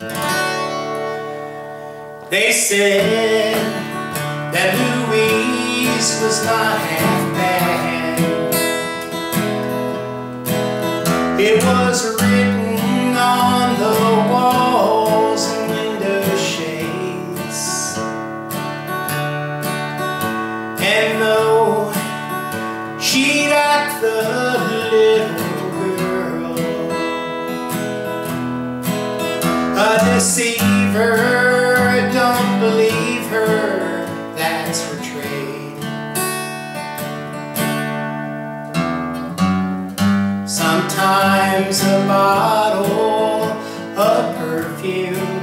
They said that Louise was not half bad. It was written on the walls and window shades. And though she liked the little girl, a deceiver, don't believe her, that's her trade. Sometimes a bottle of perfume,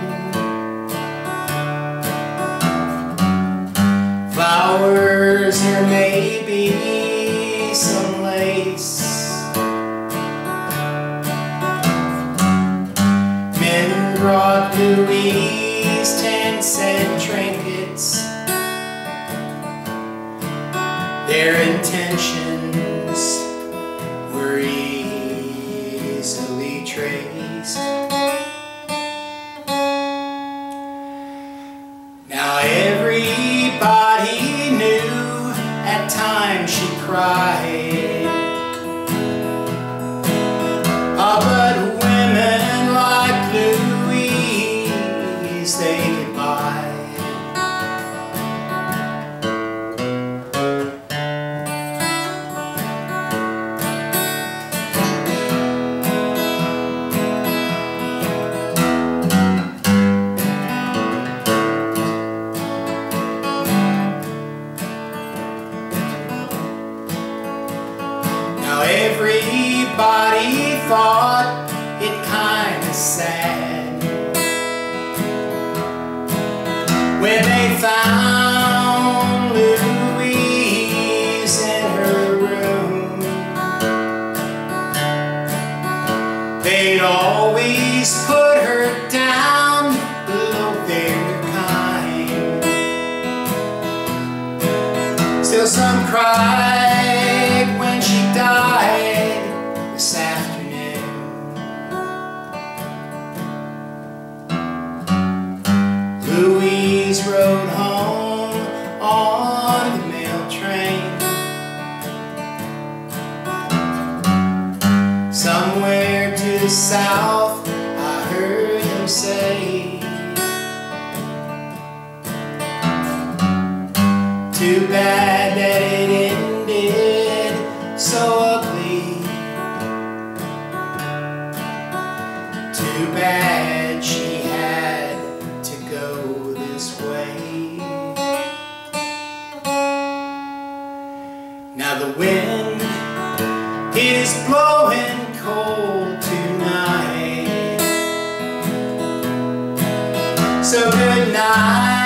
flowers, or maybe some lace. Men brought Louise 10-cent trinkets. Their intentions were easily traced. Now everybody knew at times she cried. But women like Louise, they get by. Now everybody thought it kinda sad when they found Louise in her room. They'd always put her down below their kind. Still some cried when she died this afternoon. Louise rode home on the mail train. Somewhere to the south, I heard him say, too bad that it ended so ugly. Too bad she had to go this way. Now the wind is blowing cold tonight, so good night.